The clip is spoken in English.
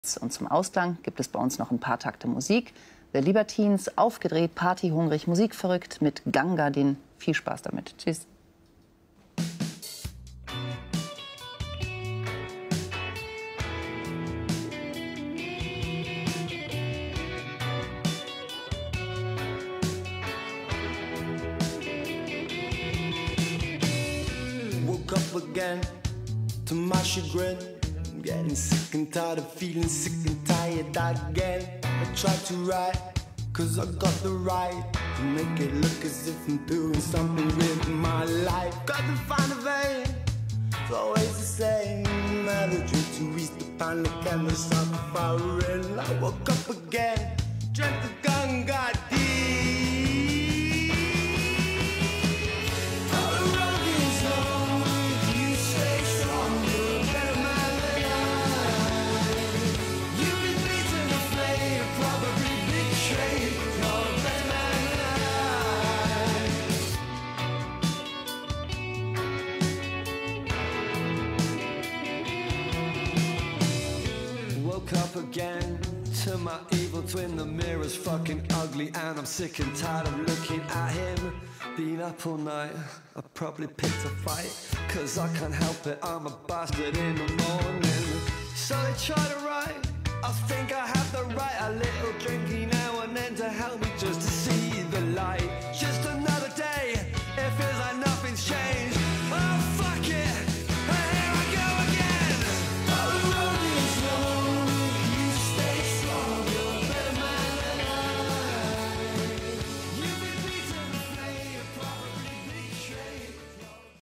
Und zum Ausklang gibt es bei uns noch ein paar Takte Musik. The Libertines, aufgedreht, partyhungrig, musikverrückt mit Gangadin. Viel Spaß damit. Tschüss. Woke up again to my chagrin. Getting sick and tired of feeling sick and tired again. I tried to write, cause I got the right to make it look as if I'm doing something with my life. Got to find a vein, it's always the same. Melody to reach the panic and the suffering. I woke up again, drank the Ganga Up again to my evil twin. The mirror's fucking ugly and I'm sick and tired of looking at him. Been up all night, I probably picked a fight, cause I can't help it, I'm a bastard in the morning. So I try to write, I think I have the right. A little drinky now and then to help me just to see the light. Just